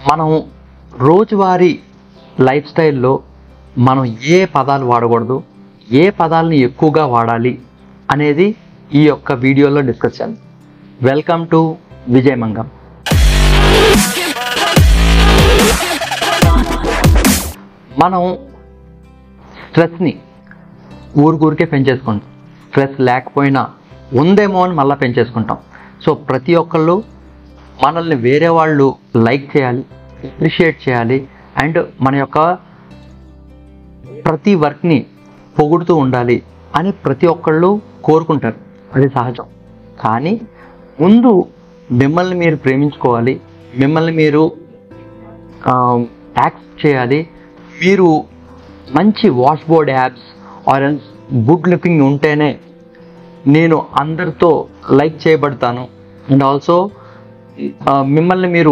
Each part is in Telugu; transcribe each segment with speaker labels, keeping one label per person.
Speaker 1: మనం రోజువారీ లైఫ్ స్టైల్లో మనం ఏ పదాలు వాడకూడదు, ఏ పదాలని ఎక్కువగా వాడాలి అనేది ఈ యొక్క వీడియోలో డిస్కస్ చేయాలి. వెల్కమ్ టు విజయమంగం. మనం స్ట్రెస్ని ఊరికే పెంచేసుకుంటాం. స్ట్రెస్ లేకపోయినా ఉందేమో అని మళ్ళీ పెంచేసుకుంటాం. సో ప్రతి ఒక్కళ్ళు మనల్ని వేరే వాళ్ళు లైక్ చేయాలి, అప్రిషియేట్ చేయాలి, అండ్ మన యొక్క ప్రతి వర్క్ని పొగుడుతూ ఉండాలి అని ప్రతి ఒక్కళ్ళు కోరుకుంటారు. అది సహజం. కానీ ముందు మిమ్మల్ని మీరు ప్రేమించుకోవాలి, మిమ్మల్ని మీరు యాక్సెప్ట్ చేయాలి. మీరు మంచి washboard abs or else good looking ఉంటేనే నేను అందరితో లైక్ చేయబడతాను. అండ్ ఆల్సో మిమ్మల్ని మీరు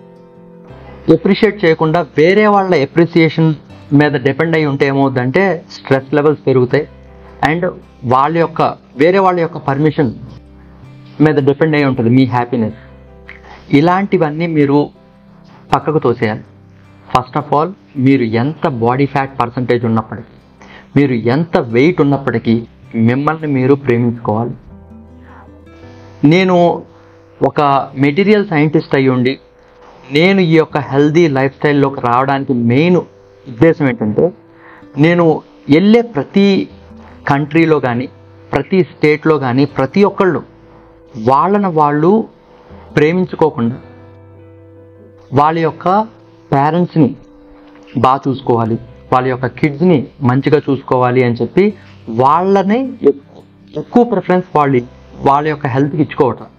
Speaker 1: ఎప్రిషియేట్ చేయకుండా వేరే వాళ్ళ ఎప్రిసియేషన్ మీద డిపెండ్ అయి ఉంటే ఏమవుతుందంటే స్ట్రెస్ లెవెల్స్ పెరుగుతాయి. అండ్ వేరే వాళ్ళ యొక్క పర్మిషన్ మీద డిపెండ్ అయి ఉంటుంది మీ హ్యాపీనెస్. ఇలాంటివన్నీ మీరు పక్కకు తోసేయాలి. ఫస్ట్ ఆఫ్ ఆల్, మీరు ఎంత బాడీ ఫ్యాట్ పర్సంటేజ్ ఉన్నప్పటికీ, మీరు ఎంత వెయిట్ ఉన్నప్పటికీ మిమ్మల్ని మీరు ప్రేమించుకోవాలి. నేను ఒక మెటీరియల్ సైంటిస్ట్ అయ్యి ఉండి నేను ఈ యొక్క హెల్దీ లైఫ్ స్టైల్లోకి రావడానికి మెయిన్ ఉద్దేశం ఏంటంటే, నేను వెళ్ళే ప్రతి కంట్రీలో కానీ ప్రతి స్టేట్లో కానీ ప్రతి ఒక్కళ్ళు వాళ్ళని వాళ్ళు ప్రేమించుకోకుండా వాళ్ళ యొక్క పేరెంట్స్ని బాగా చూసుకోవాలి, వాళ్ళ యొక్క కిడ్స్ని మంచిగా చూసుకోవాలి అని చెప్పి వాళ్ళని ఎక్కువ ప్రిఫరెన్స్ వాళ్ళ యొక్క హెల్త్కి ఇచ్చుకోవటం.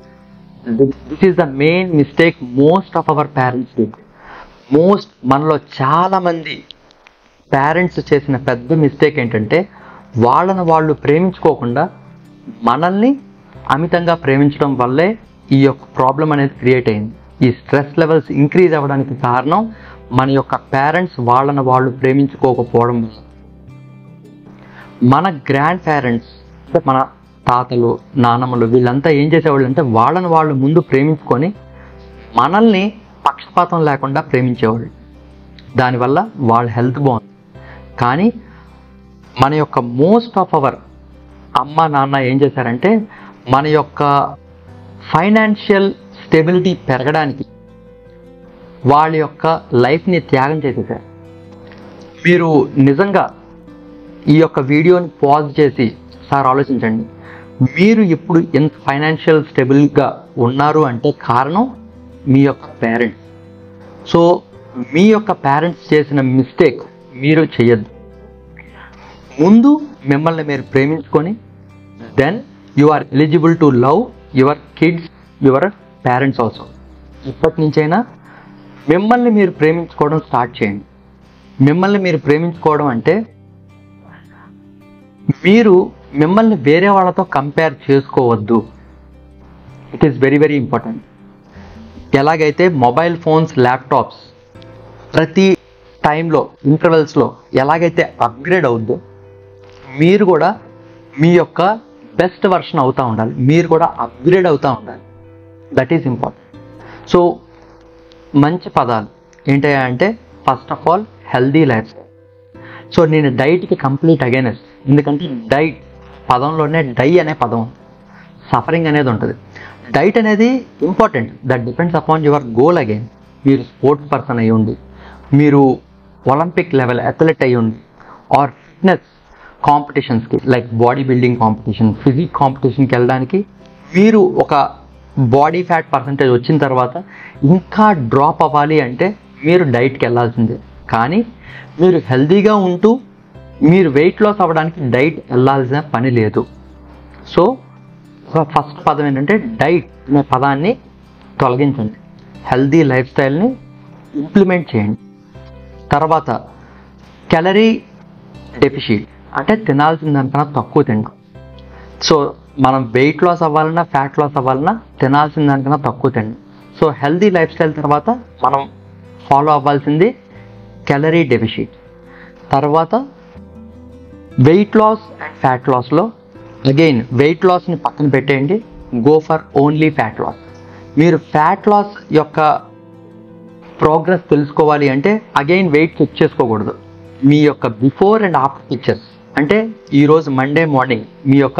Speaker 1: This is the main mistake most of our parents డి. మనలో చాలామంది పేరెంట్స్ చేసిన పెద్ద మిస్టేక్ ఏంటంటే, వాళ్ళని వాళ్ళు ప్రేమించుకోకుండా మనల్ని అమితంగా ప్రేమించడం వల్లే ఈ యొక్క ప్రాబ్లం అనేది క్రియేట్ అయింది. ఈ స్ట్రెస్ లెవెల్స్ ఇంక్రీజ్ అవ్వడానికి కారణం మన యొక్క పేరెంట్స్ వాళ్ళని వాళ్ళు ప్రేమించుకోకపోవడం వల్ల. మన గ్రాండ్ పేరెంట్స్, మన తాతలు, నానమ్మలు, వీళ్ళంతా ఏం చేసేవాళ్ళు అంటే వాళ్ళని వాళ్ళు ముందు ప్రేమించుకొని మనల్ని పక్షపాతం లేకుండా ప్రేమించేవాళ్ళు. దానివల్ల వాళ్ళ హెల్త్ బాగుంది. కానీ మన యొక్క మోస్ట్ ఆఫ్ అవర్ అమ్మ నాన్న ఏం చేశారంటే మన యొక్క ఫైనాన్షియల్ స్టెబిలిటీ పెరగడానికి వాళ్ళ యొక్క లైఫ్ని త్యాగం చేసేసారు. మీరు నిజంగా ఈ యొక్క వీడియోని పాజ్ చేసి సార్ ఆలోచించండి, మీరు ఇప్పుడు ఎంత ఫైనాన్షియల్ స్టెబుల్గా ఉన్నారు అంటే కారణం మీ యొక్క పేరెంట్స్. సో మీ యొక్క పేరెంట్స్ చేసిన మిస్టేక్ మీరు చేయొద్దు. ముందు మిమ్మల్ని మీరు ప్రేమించుకొని then you are eligible to love your kids, your parents also. ఇప్పటి నుంచైనా మిమ్మల్ని మీరు ప్రేమించుకోవడం స్టార్ట్ చేయండి. మిమ్మల్ని మీరు ప్రేమించుకోవడం అంటే మీరు మిమ్మల్ని వేరే వాళ్ళతో కంపేర్ చేసుకోవద్దు. It is very very important. ఎలాగైతే మొబైల్ ఫోన్స్, ల్యాప్టాప్స్ ప్రతి టైంలో ఇంటర్వెల్స్లో ఎలాగైతే అప్గ్రేడ్ అవుద్దో, మీరు కూడా మీ యొక్క బెస్ట్ వర్షన్ అవుతూ ఉండాలి. మీరు కూడా అప్గ్రేడ్ అవుతూ ఉండాలి. That is important. సో మంచి పదాలు ఏంటంటే అంటే first of all healthy lifestyle. So నేను డైట్కి కంప్లీట్ అగైనెస్ట్. ఎందుకంటే డైట్ పదంలోనే డై అనే పదం ఉంది, సఫరింగ్ అనేది ఉంటుంది. డైట్ అనేది important. That depends upon your goal. Again మీరు స్పోర్ట్స్ పర్సన్ అయ్యి ఉండి, మీరు ఒలింపిక్ లెవెల్ అథ్లెట్ అయ్యి ఉండి, ఆర్ ఫిట్నెస్ కాంపిటీషన్స్కి like body building competition, physique కాంపిటీషన్కి వెళ్ళడానికి మీరు ఒక బాడీ ఫ్యాట్ పర్సంటేజ్ వచ్చిన తర్వాత ఇంకా డ్రాప్ అవ్వాలి అంటే మీరు డైట్కి వెళ్ళాల్సిందే. కానీ మీరు హెల్దీగా ఉంటూ మీరు వెయిట్ లాస్ అవ్వడానికి డైట్ వెళ్ళాల్సిన పని లేదు. సో ఫస్ట్ పదం ఏంటంటే డైట్ అనే పదాన్ని తొలగించండి, హెల్దీ లైఫ్ స్టైల్ని ఇంప్లిమెంట్ చేయండి. తర్వాత క్యాలరీ డెఫిషిట్ అంటే తినాల్సిన దానికన్నా తక్కువ తినడం. సో మనం వెయిట్ లాస్ అవ్వాలన్నా ఫ్యాట్ లాస్ అవ్వాలన్నా తినాల్సిన దానికన్నా తక్కువ తినడం. సో హెల్దీ లైఫ్ స్టైల్ తర్వాత మనం ఫాలో అవ్వాల్సింది క్యాలరీ డెఫిషిట్. తర్వాత వెయిట్ లాస్ అండ్ ఫ్యాట్ లాస్లో అగైన్ వెయిట్ లాస్ని పక్కన పెట్టేయండి, go for only fat loss. మీరు ఫ్యాట్ లాస్ యొక్క ప్రోగ్రెస్ తెలుసుకోవాలి అంటే అగైన్ వెయిట్ చెక్ చేసుకోకూడదు. మీ యొక్క బిఫోర్ అండ్ ఆఫ్టర్ పిక్చర్స్, అంటే ఈరోజు మండే మార్నింగ్ మీ యొక్క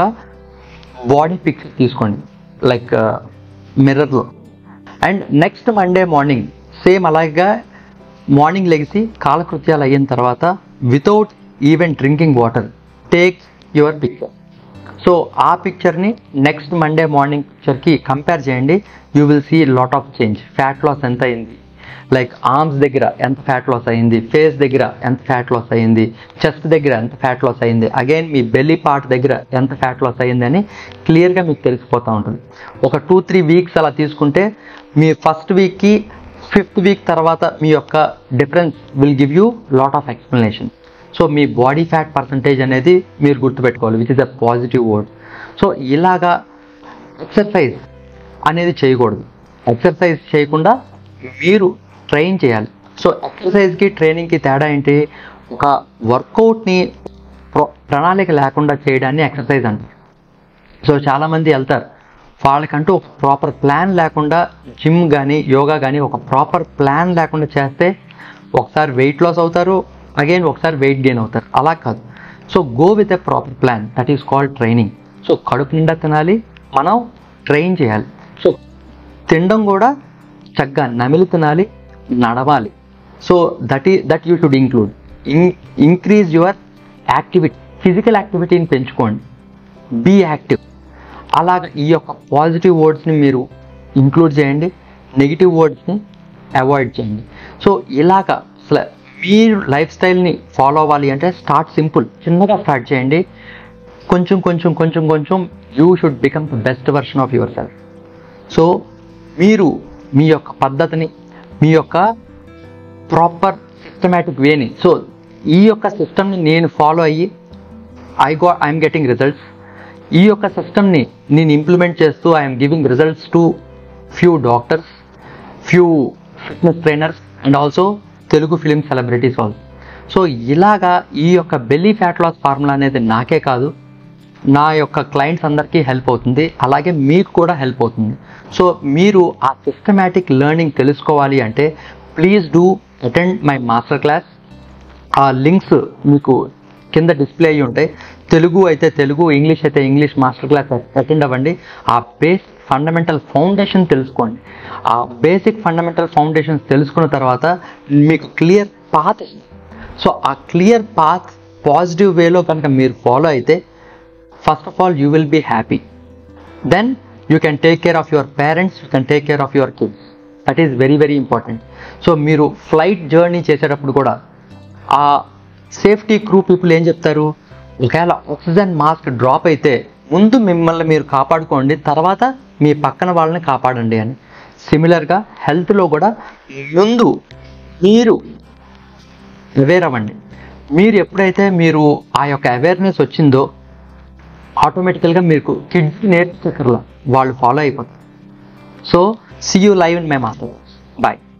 Speaker 1: బాడీ పిక్చర్ తీసుకోండి లైక్ మిర్రర్లో, and next Monday morning same అలాగా మార్నింగ్ లెగిసి కాలకృత్యాలు అయిన తర్వాత without even drinking water take your picture. So ఆ పిక్చర్ని నెక్స్ట్ మండే మార్నింగ్ పిక్చర్కి కంపేర్ చేయండి. You will see lot of change. Fat loss ఎంత అయింది, లైక్ ఆర్మ్స్ దగ్గర ఎంత ఫ్యాట్ లాస్ అయింది, ఫేస్ దగ్గర ఎంత ఫ్యాట్ లాస్ అయింది, చెస్ట్ దగ్గర ఎంత ఫ్యాట్ లాస్ అయింది, అగైన్ మీ బెల్లీ పార్ట్ దగ్గర ఎంత ఫ్యాట్ లాస్ అయింది అని క్లియర్గా మీకు తెలిసిపోతూ ఉంటుంది. ఒక 2-3 వీక్స్ అలా తీసుకుంటే మీ ఫస్ట్ వీక్కి 5th వీక్ తర్వాత మీ యొక్క difference will give you lot of explanation. So మీ బాడీ ఫ్యాట్ పర్సంటేజ్ అనేది మీరు గుర్తుపెట్టుకోవాలి, which is a positive word. So ఇలాగా ఎక్సర్సైజ్ అనేది చేయకూడదు. ఎక్సర్సైజ్ చేయకుండా మీరు ట్రైన్ చేయాలి. సో ఎక్సర్సైజ్కి ట్రైనింగ్కి తేడా ఏంటి? ఒక వర్కౌట్ని ప్రణాళిక లేకుండా చేయడాన్ని ఎక్సర్సైజ్ అంటారు. సో చాలామంది వెళ్తారు, వాళ్ళకంటూ ఒక ప్రాపర్ ప్లాన్ లేకుండా జిమ్ కానీ యోగా కానీ ఒక ప్రాపర్ ప్లాన్ లేకుండా చేస్తే ఒకసారి వెయిట్ లాస్ అవుతారు, అగైన్ ఒకసారి వెయిట్ గెయిన్ అవుతారు. అలా కాదు. So go with a proper plan, that is called training. So కడుపు నిండా తినాలి, మనం ట్రైన్ చేయాలి. సో తినడం కూడా చక్కగా నమిలి తినాలి, నడవాలి. So that you should increase your activity, physical యాక్టివిటీని పెంచుకోండి, బీ యాక్టివ్. అలాగ ఈ యొక్క పాజిటివ్ వర్డ్స్ని మీరు ఇంక్లూడ్ చేయండి, నెగిటివ్ వర్డ్స్ని అవాయిడ్ చేయండి. సో ఇలాగ మీరు లైఫ్ స్టైల్ని ఫాలో అవ్వాలి అంటే స్టార్ట్ సింపుల్, చిన్నగా స్టార్ట్ చేయండి. కొంచెం కొంచెం కొంచెం కొంచెం you should become the best version of your self. So మీరు మీ యొక్క పద్ధతిని, మీ యొక్క ప్రాపర్ సిస్టమేటిక్ వేని, సో ఈ యొక్క సిస్టమ్ని నేను ఫాలో అయ్యి ఐఎమ్ గెటింగ్ రిజల్ట్స్. ఈ యొక్క సిస్టమ్ని నేను ఇంప్లిమెంట్ చేస్తూ I'm giving results to few doctors, few fitness trainers and also Telugu film celebrities also. So ఇలాగా ఈ యొక్క బెల్లీ ఫ్యాట్ లాస్ ఫార్ములా అనేది నాకే కాదు, నా యొక్క క్లయింట్స్ అందరికీ హెల్ప్ అవుతుంది, అలాగే మీకు కూడా హెల్ప్ అవుతుంది. సో మీరు ఆ సిస్టమేటిక్ లెర్నింగ్ తెలుసుకోవాలి అంటే please do attend my master class. ఆ లింక్స్ మీకు కింద డిస్ప్లే అయ్యి ఉంటాయి. తెలుగు అయితే తెలుగు, ఇంగ్లీష్ అయితే ఇంగ్లీష్ మాస్టర్ క్లాస్ అటెండ్ అవ్వండి. ఆ బేస్ ఫండమెంటల్ ఫౌండేషన్ తెలుసుకోండి. ఆ బేసిక్ ఫండమెంటల్ ఫౌండేషన్స్ తెలుసుకున్న తర్వాత మీకు క్లియర్ పాత్. సో ఆ క్లియర్ పాత్ పాజిటివ్ వేలో కనుక మీరు ఫాలో అయితే first of all you will be happy, then you can take care of your parents, you can take care of your kids. That is very very important. So మీరు ఫ్లైట్ జర్నీ చేసేటప్పుడు కూడా ఆ సేఫ్టీ క్రూ పీపుల్ ఏం చెప్తారు, ఒకవేళ ఆక్సిజన్ మాస్క్ డ్రాప్ అయితే ముందు మిమ్మల్ని మీరు కాపాడుకోండి, తర్వాత మీ పక్కన వాళ్ళని కాపాడండి అని. సిమిలర్గా హెల్త్లో కూడా ముందు మీరు అవేర్ అవ్వండి. మీరు ఎప్పుడైతే మీరు ఆ యొక్క అవేర్నెస్ వచ్చిందో ఆటోమేటికల్గా మీకు కిడ్స్ నేర్చుకోకర్లా, వాళ్ళు ఫాలో అయిపోతారు. So see you live in my master. Bye.